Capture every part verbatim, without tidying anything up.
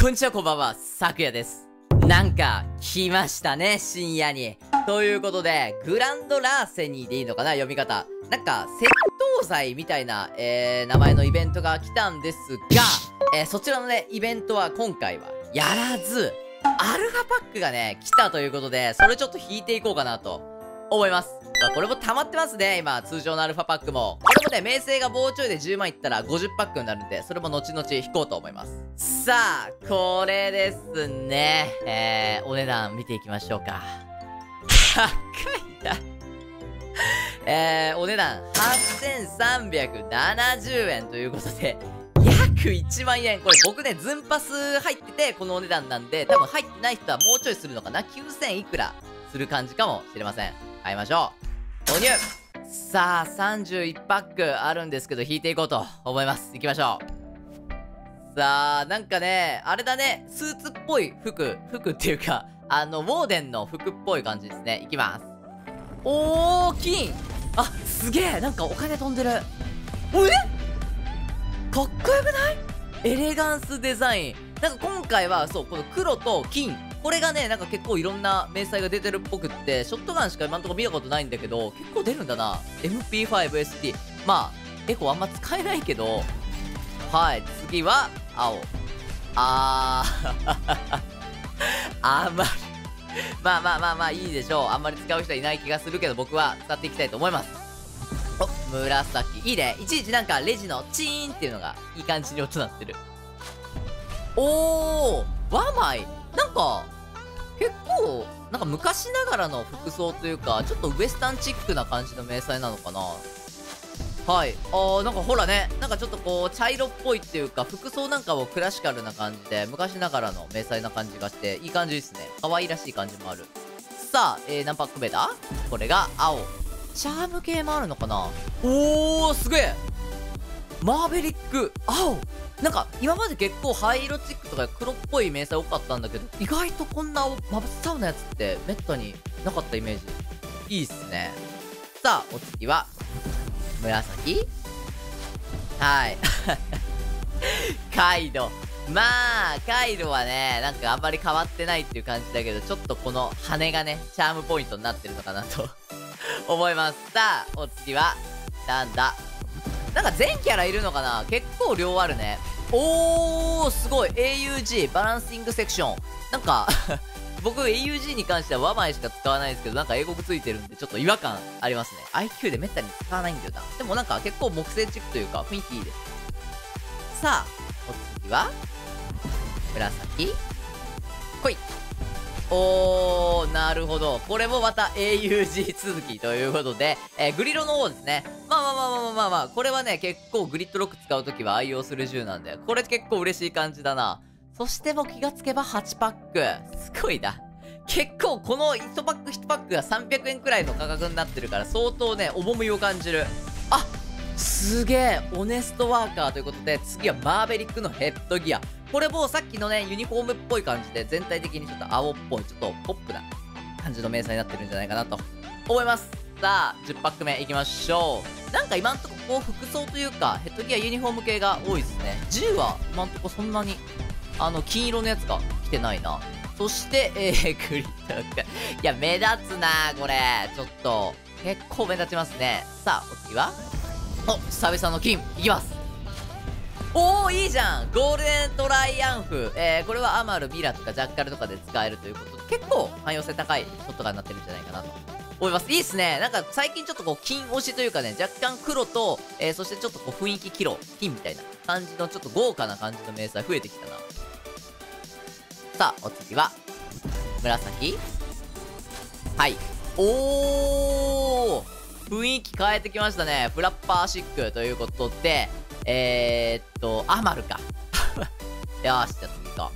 こんにちは、こんばんは、さくやです。なんか、来ましたね、深夜に。ということで、グランドラーセニーでいいのかな、読み方。なんか、窃盗罪みたいな、えー、名前のイベントが来たんですが、えー、そちらのね、イベントは今回はやらず、アルファパックがね、来たということで、それちょっと引いていこうかなと思います。まあ、これも溜まってますね、今、通常のアルファパックも。これもね、名声がもうちょいでじゅうまんいったらごじゅうパックになるんで、それも後々引こうと思います。さあ、これですね。えー、お値段見ていきましょうか。高いな。えー、お値段はっせんさんびゃくななじゅうえんということで、約いちまんえん。これ僕ね、ズンパス入ってて、このお値段なんで、多分入ってない人はもうちょいするのかな ?きゅうせん いくらする感じかもしれません。買いましょう。購入。さあ、さんじゅういちパックあるんですけど、引いていこうと思います。行きましょう。さあ、なんかね、あれだね、スーツっぽい服、服っていうか、あの、ウォーデンの服っぽい感じですね。行きます。おー、金あ、すげえなんかお金飛んでる。おえかっこよくない？エレガンスデザイン。なんか今回は、そう、この黒と金。これがね、なんか結構いろんな明細が出てるっぽくって、ショットガンしか今んとこ見たことないんだけど、結構出るんだな。エムピーファイブエスティー。まあ、エコあんま使えないけど、はい、次は、青。あー、あんまり、まあまあまあまあいいでしょう。あんまり使う人はいない気がするけど、僕は使っていきたいと思います。お、紫。いいね。いちいちなんかレジのチーンっていうのがいい感じに音鳴ってる。おー、和米。なんか、結構、なんか昔ながらの服装というか、ちょっとウエスタンチックな感じの迷彩なのかな。はい。あー、なんかほらね、なんかちょっとこう、茶色っぽいっていうか、服装なんかもクラシカルな感じで、昔ながらの迷彩な感じがして、いい感じですね。可愛らしい感じもある。さあ、えー、何パック目だ？これが青。チャーム系もあるのかな。おー、すげえマーベリック、青なんか、今まで結構灰色チックとか黒っぽい迷彩多かったんだけど、意外とこんな真っ青なやつってめったになかったイメージ。いいっすね。さあ、お次は、紫はい。カイド。まあ、カイドはね、なんかあんまり変わってないっていう感じだけど、ちょっとこの羽がね、チャームポイントになってるのかなと思います。さあ、お次は、なんだなんか全キャラいるのかな。結構量あるね。おー、すごい エーユージー バランシングセクション。なんか僕 エーユージー に関しては和米しか使わないですけど、なんか英国ついてるんでちょっと違和感ありますね。アイキュー でめったに使わないんだよな。でもなんか結構木製チックというか雰囲気いいです。さあ、お次は紫ほい。おー、なるほど。これもまた エーユージー 続きということで、えー、グリロの方ですね。まあまあまあまあまあまあ、これはね、結構グリッドロック使うときは愛用する銃なんで、これ結構嬉しい感じだな。そしてもう気がつけばはちパック。すごいな。結構このいちパックいちパックがさんびゃくえんくらいの価格になってるから、相当ね、重みを感じる。あ、すげえ、オネストワーカーということで、次はマーベリックのヘッドギア。これもさっきのね、ユニフォームっぽい感じで、全体的にちょっと青っぽい、ちょっとポップな感じの迷彩になってるんじゃないかなと思います。さあ、じゅっパック目いきましょう。なんか今んとここう服装というか、ヘッドギアユニフォーム系が多いですね。銃は今んとこそんなに、あの、金色のやつが来てないな。そして、えー、グリッドロック。いや、目立つなこれ。ちょっと、結構目立ちますね。さあ、お次はお、久々の金、いきます。おー、いいじゃんゴールデントライアンフ。えー、これはアマル、ミラとかジャッカルとかで使えるということで、結構汎用性高いショットガンになってるんじゃないかなと思います。いいっすね。なんか最近ちょっとこう、金推しというかね、若干黒と、えー、そしてちょっとこう、雰囲気黄色、金みたいな感じのちょっと豪華な感じの迷彩増えてきたな。さあ、お次は、紫はい。おー雰囲気変えてきましたね。フラッパーシックということで、えーっと、アマルか。よーし、じゃあ次行こう。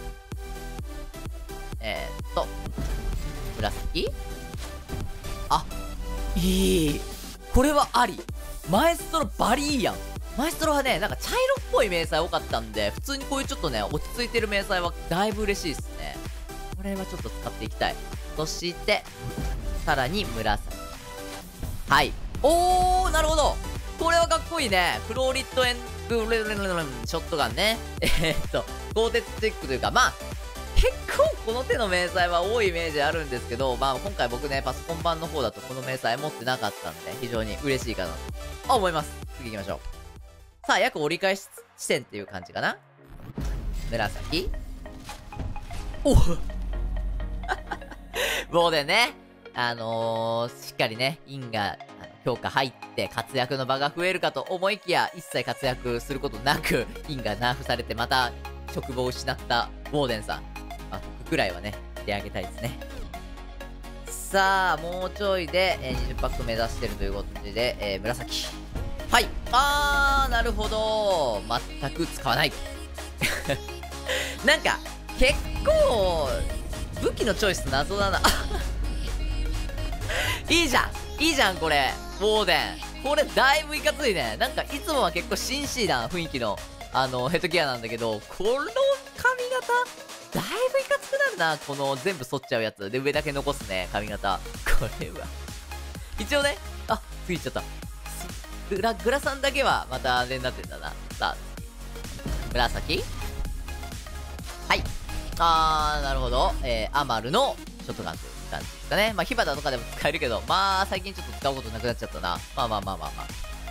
えーっと、紫あ、いい。これはあり。マエストロバリーやん。マエストロはね、なんか茶色っぽい迷彩多かったんで、普通にこういうちょっとね、落ち着いてる迷彩はだいぶ嬉しいですね。これはちょっと使っていきたい。そして、さらに紫。はい。おー、なるほど。これはかっこいいね。フローリットエンクレレレレショットガンね。えー、っと、鋼鉄チックというか、まあ、結構この手の迷彩は多いイメージあるんですけど、まあ今回僕ね、パソコン版の方だとこの迷彩持ってなかったんで、非常に嬉しいかなと思います。次行きましょう。さあ、約折り返し地点っていう感じかな。紫。おもうでね、あのー、しっかりね、因が、強化入って活躍の場が増えるかと思いきや、一切活躍することなく、因がナーフされてまた、職場を失ったウォーデンさん。まあ、服くらいはね、してあげたいですね。さあ、もうちょいで、えー、にじゅうパック目指してるということで、えー、紫。はい。あー、なるほど。全く使わない。なんか、結構、武器のチョイス謎だな。いいじゃんいいじゃんこれウォーデン。これだいぶいかついね。なんかいつもは結構紳士な雰囲気のあのヘッドギアなんだけど、この髪型だいぶいかつくなるな。この全部剃っちゃうやつで上だけ残すね髪型。これは一応ね、あ次いっちゃった。グラグラさんだけはまたあれになってんだな。さあ紫。はいあーなるほど。えー、アマルのショットガンという感じですかね。まあ、火花とかでも使えるけど、まあ、最近ちょっと使うことなくなっちゃったな。まあまあまあまあまあ。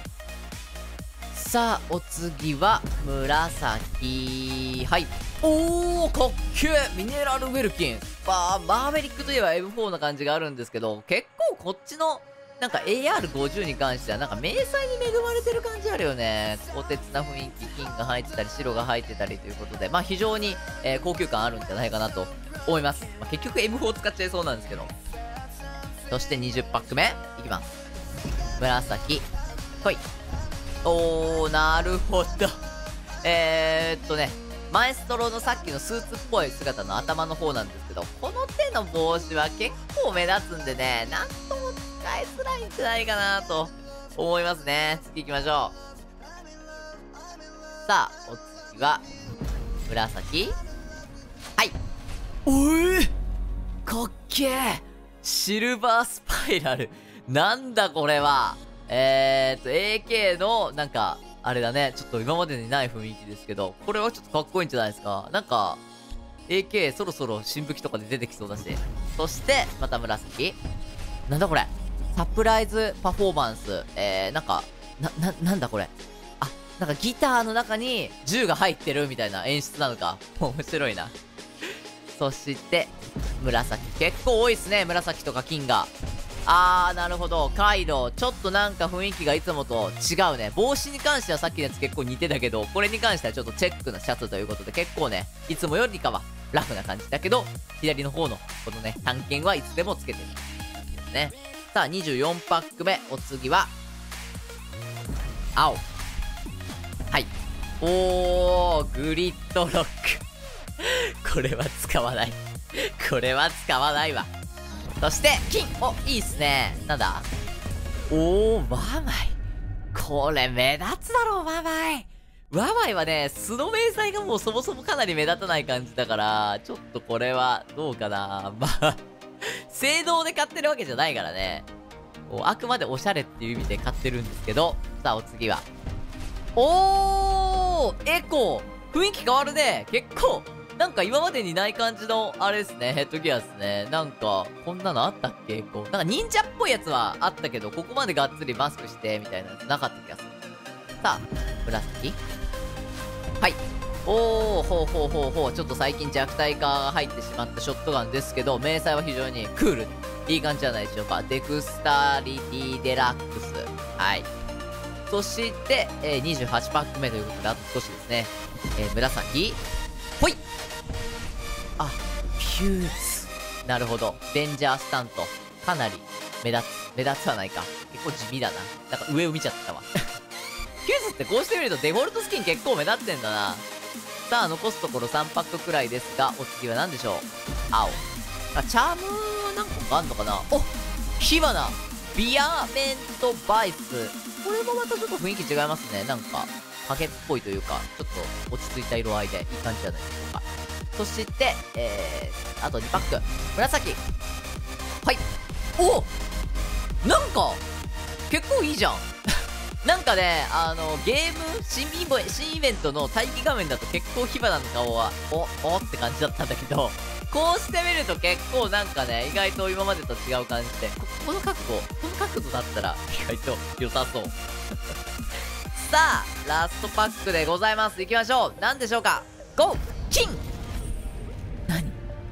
さあ、お次は、紫。はい。おー、かっけーミネラルウェルキン。まあ、マーベリックといえば エムフォー な感じがあるんですけど、結構こっちの、なんか エーアールごじゅう に関しては、なんか迷彩に恵まれてる感じあるよね。鋼鉄な雰囲気、金が入ってたり、白が入ってたりということで、まあ非常に、えー、高級感あるんじゃないかなと思います。まあ、結局 エムフォー 使っちゃいそうなんですけど。そしてにじゅうパック目、いきます。紫。ほい。おー、なるほど。えーっとね、マエストロのさっきのスーツっぽい姿の頭の方なんですけど、この手の帽子は結構目立つんでね、なんとも使いづらいんじゃないかなと思いますね。次行きましょう。さあ、お次は、紫。はい。おえかっけーシルバースパイラル。なんだこれは。えーっと、エーケー の、なんか、あれだね。ちょっと今までにない雰囲気ですけど、これはちょっとかっこいいんじゃないですか。なんか、エーケー そろそろ新武器とかで出てきそうだし。そして、また紫。なんだこれ。サプライズパフォーマンス。えー、なんか、な、な、なんだこれ。あ、なんかギターの中に銃が入ってるみたいな演出なのか。面白いな。そして、紫。結構多いっすね。紫とか金が。あー、なるほど。カイドウ。ちょっとなんか雰囲気がいつもと違うね。帽子に関してはさっきのやつ結構似てたけど、これに関してはちょっとチェックなシャツということで、結構ね、いつもよりかはラフな感じだけど、左の方のこのね、探検はいつでもつけてる感じですね。さあ、にじゅうよんパック目。お次は、青。はい。おー、グリッドロック。これは使わない。これは使わないわ。そして、金お、いいっすね。なんだおー、ワーマイ。これ目立つだろう、ワーマイ。ワーマイはね、素の迷彩がもうそもそもかなり目立たない感じだから、ちょっとこれは、どうかな。まあ、性能で買ってるわけじゃないからね。あくまでおしゃれっていう意味で買ってるんですけど、さあ、お次は。おーエコー雰囲気変わるね。結構、なんか今までにない感じの、あれですね、ヘッドギアですね。なんか、こんなのあったっけこう。なんか忍者っぽいやつはあったけど、ここまでがっつりマスクして、みたいなやつなかった気がする。さあ、紫はい。おー、ほうほうほうほう。ちょっと最近弱体化が入ってしまったショットガンですけど、迷彩は非常にクール。いい感じじゃないでしょうか。デクスタリティデラックス。はい。そして、えー、にじゅうはちパック目ということで、あと少しですね。えー、紫ほいあ、フューズ。なるほど。デンジャースタント。かなり目立つ。目立つはないか。結構地味だな。なんか上を見ちゃったわ。フューズってこうしてみるとデフォルトスキン結構目立ってんだな。さあ、残すところさんパックくらいですが、お次は何でしょう。青。あ、チャーム何個かあんのかな。お火花ビアメントバイス。これもまたちょっと雰囲気違いますね。なんか、影っぽいというか、ちょっと落ち着いた色合いでいい感じじゃないでしょうか。そして、えー、あとにパック。紫。はい。おなんか、結構いいじゃん。 なんかね、あの、ゲーム、新イベ新イベントの待機画面だと結構火花の顔は、お、おって感じだったんだけど、こうしてみると結構なんかね、意外と今までと違う感じで、こ、この角度、この角度だったら意外と良さそう。さあ、ラストパックでございます。行きましょう。何でしょうか。ゴーキン何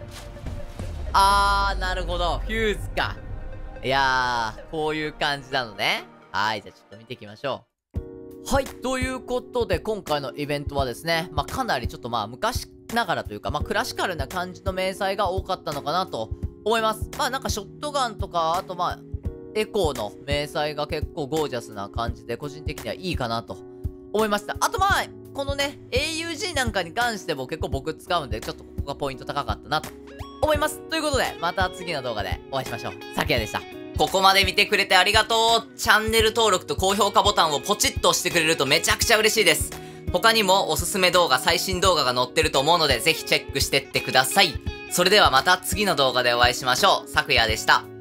あー、なるほど。フューズか。いやー、こういう感じなのね。はい、じゃあちょっと見ていきましょう。はい、ということで、今回のイベントはですね、まあ、かなりちょっとまあ、昔ながらというか、まあ、クラシカルな感じの迷彩が多かったのかなと思います。まあ、なんかショットガンとか、あとまあ、エコーの迷彩が結構ゴージャスな感じで、個人的にはいいかなと思いました。あとまあ、このね、エーユージー なんかに関しても結構僕使うんで、ちょっとここがポイント高かったなと思います。ということで、また次の動画でお会いしましょう。さきやでした。ここまで見てくれてありがとう。チャンネル登録と高評価ボタンをポチッと押してくれるとめちゃくちゃ嬉しいです。他にもおすすめ動画、最新動画が載ってると思うので、ぜひチェックしてってください。それではまた次の動画でお会いしましょう。さくやでした。